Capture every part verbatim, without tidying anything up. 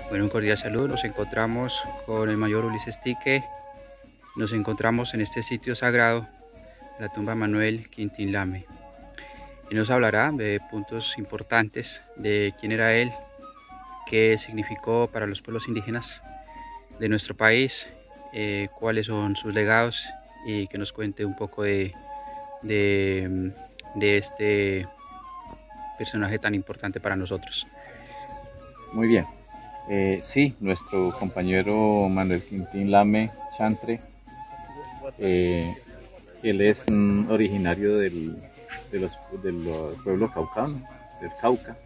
Bueno, un cordial saludo. Nos encontramos con el mayor Ulises Tique. Nos encontramos en este sitio sagrado, la tumba Manuel Quintín Lame. Y nos hablará de puntos importantes de quién era él, qué significó para los pueblos indígenas de nuestro país, eh, cuáles son sus legados y que nos cuente un poco de, de, de este personaje tan importante para nosotros. Muy bien. Eh, sí, nuestro compañero Manuel Quintín Lame Chantre, eh, él es mm, originario del, de los, de los pueblos caucanos, del Cauca,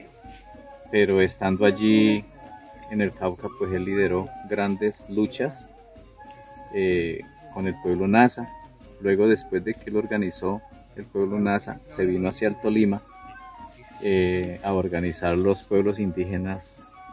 pero estando allí en el Cauca, pues él lideró grandes luchas eh, con el pueblo Nasa. Luego, después de que él organizó el pueblo Nasa, se vino hacia el Tolima eh, a organizar los pueblos indígenas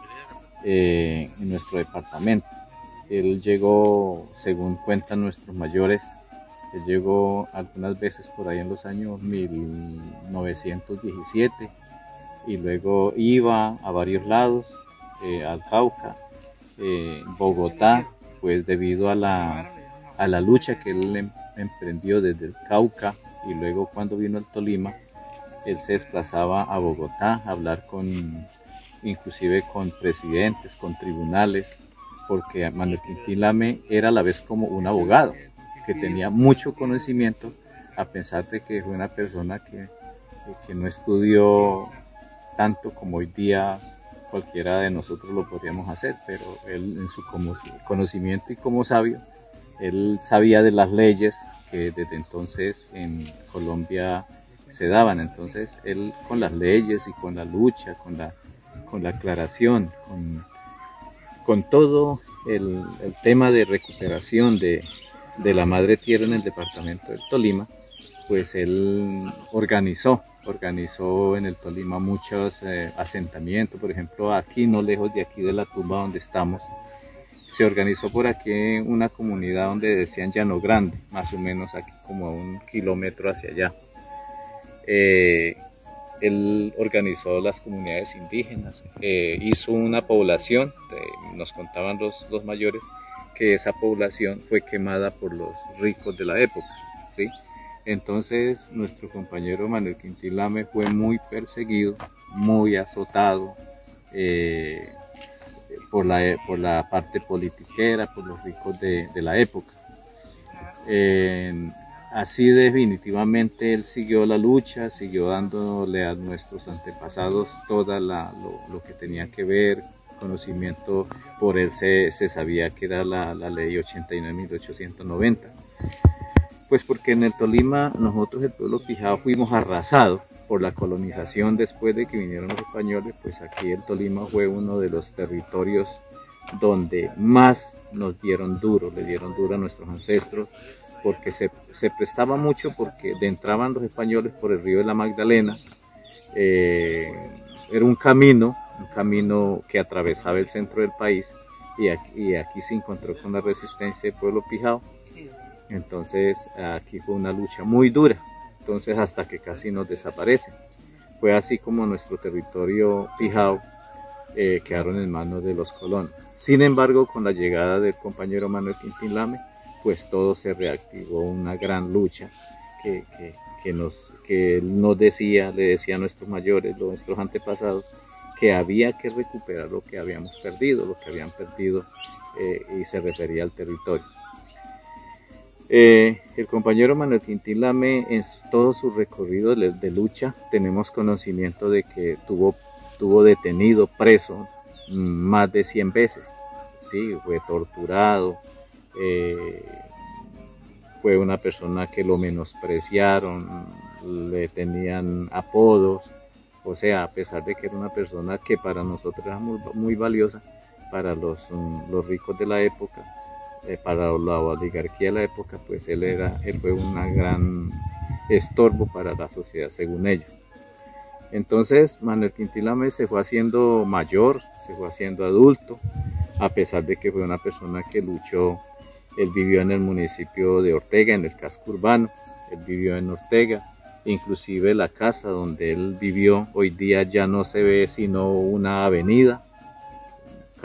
Eh, en nuestro departamento. Él llegó, según cuentan nuestros mayores, él llegó algunas veces por ahí en los años mil novecientos diecisiete y luego iba a varios lados, eh, al Cauca, eh, Bogotá, pues debido a la, a la lucha que él em, emprendió desde el Cauca, y luego cuando vino al Tolima, él se desplazaba a Bogotá a hablar con inclusive con presidentes, con tribunales, porque Manuel Quintín Lame era a la vez como un abogado, que tenía mucho conocimiento, a pesar de que fue una persona que, que no estudió tanto como hoy día cualquiera de nosotros lo podríamos hacer, pero él en su conocimiento y como sabio, él sabía de las leyes que desde entonces en Colombia se daban. Entonces él con las leyes y con la lucha, con la con la aclaración, con, con todo el, el tema de recuperación de, de la madre tierra en el departamento del Tolima, pues él organizó, organizó en el Tolima muchos eh, asentamientos. Por ejemplo, aquí, no lejos de aquí de la tumba donde estamos, se organizó por aquí una comunidad donde decían Llano Grande, más o menos aquí como a un kilómetro hacia allá. Eh, Él organizó las comunidades indígenas, eh, hizo una población, eh, nos contaban los, los mayores, que esa población fue quemada por los ricos de la época, ¿sí? Entonces nuestro compañero Manuel Quintín Lame fue muy perseguido, muy azotado eh, por, la, por la parte politiquera, por los ricos de, de la época. Eh, Así definitivamente él siguió la lucha, siguió dándole a nuestros antepasados todo lo, lo que tenía que ver, conocimiento. Por él se, se sabía que era la, la ley ochenta y nueve mil ochocientos noventa. Pues porque en el Tolima nosotros, el pueblo Pijao, fuimos arrasados por la colonización después de que vinieron los españoles. Pues aquí el Tolima fue uno de los territorios donde más nos dieron duro, le dieron duro a nuestros ancestros, porque se, se prestaba mucho, porque entraban los españoles por el río de la Magdalena. Eh, era un camino, un camino que atravesaba el centro del país, y aquí, y aquí se encontró con la resistencia del pueblo Pijao. Entonces aquí fue una lucha muy dura, entonces hasta que casi nos desaparecen. Fue así como nuestro territorio Pijao eh, quedaron en manos de los colonos. Sin embargo, con la llegada del compañero Manuel Quintín Lame, pues todo se reactivó, una gran lucha que, que, que, nos, que él nos decía, le decía a nuestros mayores, nuestros antepasados, que había que recuperar lo que habíamos perdido, lo que habían perdido, eh, y se refería al territorio. Eh, el compañero Manuel Quintín Lame, en todo su recorrido de, de lucha, tenemos conocimiento de que tuvo, tuvo detenido, preso, más de cien veces, ¿sí? Fue torturado. Eh, fue una persona que lo menospreciaron, le tenían apodos, o sea, a pesar de que era una persona que para nosotros era muy, muy valiosa, para los, um, los ricos de la época, eh, para la oligarquía de la época, pues él, era, él fue un gran estorbo para la sociedad, según ellos. Entonces Manuel Quintín Lame se fue haciendo mayor, se fue haciendo adulto, a pesar de que fue una persona que luchó. Él vivió en el municipio de Ortega, en el casco urbano. Él vivió en Ortega, inclusive la casa donde él vivió hoy día ya no se ve sino una avenida,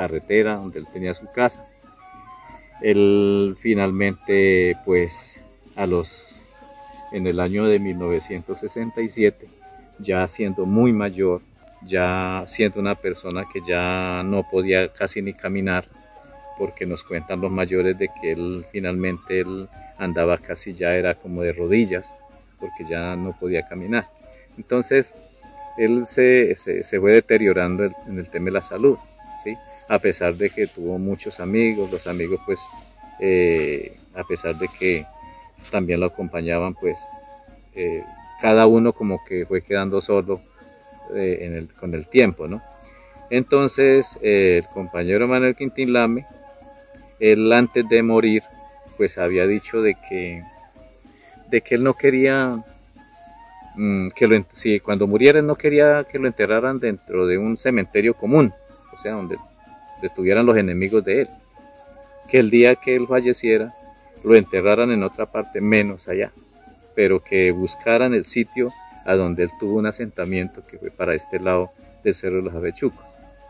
carretera donde él tenía su casa. Él finalmente, pues, a los, en el año de mil novecientos sesenta y siete, ya siendo muy mayor, ya siendo una persona que ya no podía casi ni caminar, porque nos cuentan los mayores de que él finalmente él andaba casi ya era como de rodillas, porque ya no podía caminar. Entonces, él se, se, se fue deteriorando el, en el tema de la salud, ¿sí? A pesar de que tuvo muchos amigos, los amigos pues, eh, a pesar de que también lo acompañaban, pues, eh, cada uno como que fue quedando solo eh, en el, con el tiempo, ¿no? Entonces, eh, el compañero Manuel Quintín Lame, él antes de morir, pues había dicho de que, de que él no quería... que lo, si cuando muriera él no quería que lo enterraran dentro de un cementerio común, o sea, donde estuvieran los enemigos de él, que el día que él falleciera lo enterraran en otra parte menos allá, pero que buscaran el sitio a donde él tuvo un asentamiento, que fue para este lado del Cerro de los Avechucos.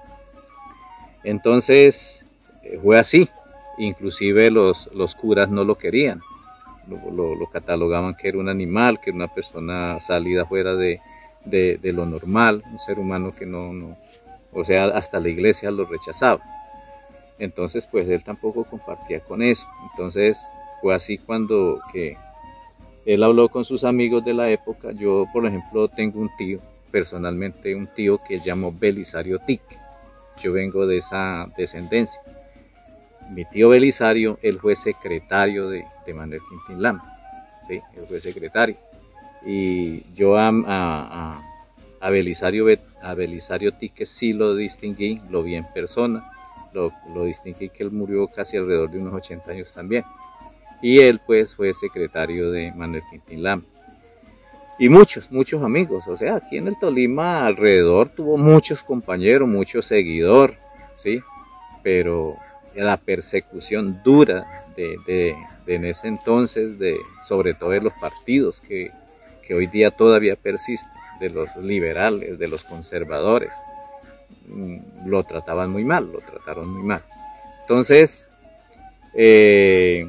Entonces fue así, inclusive los, los curas no lo querían. Lo, lo, lo catalogaban que era un animal, que era una persona salida fuera de, de, de lo normal, un ser humano que no, no, o sea, hasta la iglesia lo rechazaba. Entonces, pues él tampoco compartía con eso. Entonces, fue así cuando que él habló con sus amigos de la época. Yo, por ejemplo, tengo un tío, personalmente un tío que llamó Belisario Tique. Yo vengo de esa descendencia. Mi tío Belisario, él fue secretario de, de Manuel Quintín Lame, ¿sí? Él fue secretario. Y yo a, a, a, Belisario, a Belisario Tique sí lo distinguí, lo vi en persona, lo, lo distinguí que él murió casi alrededor de unos ochenta años también. Y él pues fue secretario de Manuel Quintín Lame. Y muchos, muchos amigos, o sea, aquí en el Tolima alrededor tuvo muchos compañeros, muchos seguidores, ¿sí? Pero la persecución dura de, de, de en ese entonces, de, sobre todo de los partidos que, que hoy día todavía persisten, de los liberales, de los conservadores, lo trataban muy mal, lo trataron muy mal. Entonces, eh,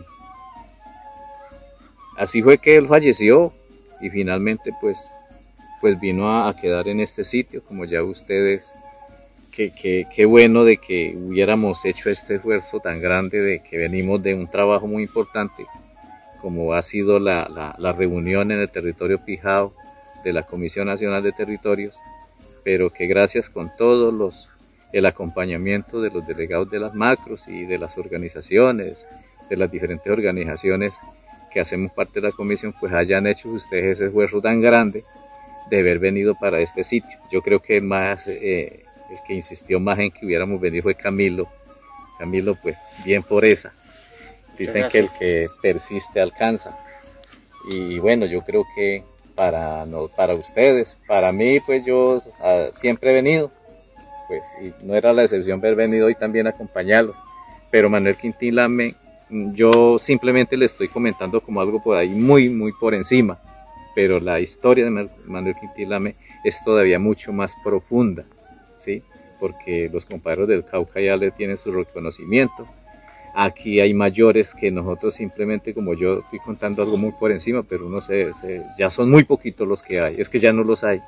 así fue que él falleció y finalmente pues, pues vino a, a quedar en este sitio, como ya ustedes... Qué que, que bueno de que hubiéramos hecho este esfuerzo tan grande, de que venimos de un trabajo muy importante, como ha sido la, la, la reunión en el territorio Pijao de la Comisión Nacional de Territorios, pero que gracias con todos los, el acompañamiento de los delegados de las macros y de las organizaciones, de las diferentes organizaciones que hacemos parte de la comisión, pues hayan hecho ustedes ese esfuerzo tan grande de haber venido para este sitio. Yo creo que más... Eh, el que insistió más en que hubiéramos venido fue Camilo. Camilo, pues, bien por esa. Dicen que el que persiste alcanza. Y bueno, yo creo que para, no, para ustedes, para mí, pues yo uh, siempre he venido. Pues, y no era la excepción haber venido hoy también a acompañarlos. Pero Manuel Quintín Lame, yo simplemente le estoy comentando como algo por ahí muy, muy por encima. Pero la historia de Manuel Quintín Lame es todavía mucho más profunda. ¿Sí? Porque los compañeros del Cauca ya le tienen su reconocimiento. Aquí hay mayores que nosotros simplemente, como yo estoy contando algo muy por encima, pero uno se, se, ya son muy poquitos los que hay, es que ya no los hay.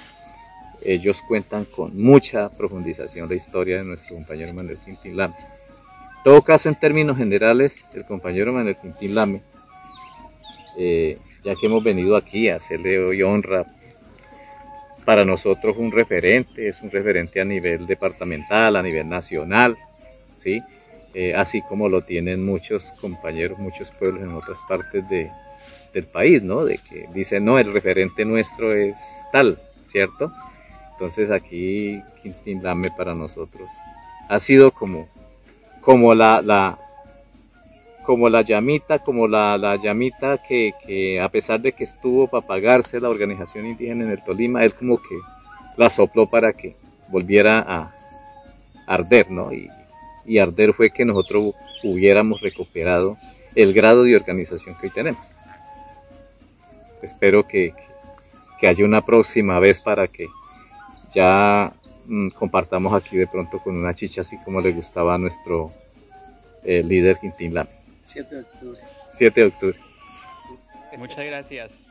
Ellos cuentan con mucha profundización la historia de nuestro compañero Manuel Quintín Lame. En todo caso, en términos generales, el compañero Manuel Quintín Lame, eh, ya que hemos venido aquí a hacerle hoy honra, para nosotros un referente, es un referente a nivel departamental, a nivel nacional, ¿sí? Eh, así como lo tienen muchos compañeros, muchos pueblos en otras partes de, del país, ¿no? De que dicen, no, el referente nuestro es tal, ¿cierto? Entonces aquí Quintín Lame para nosotros ha sido como, como la, la, como la llamita, como la, la llamita que, que a pesar de que estuvo para pagarse la organización indígena en el Tolima, él como que la sopló para que volviera a arder, ¿no? Y, y arder fue que nosotros hubiéramos recuperado el grado de organización que hoy tenemos. Espero que, que haya una próxima vez para que ya mmm, compartamos aquí de pronto con una chicha, así como le gustaba a nuestro eh, líder Quintín Lame. siete de octubre. siete de octubre. Muchas gracias.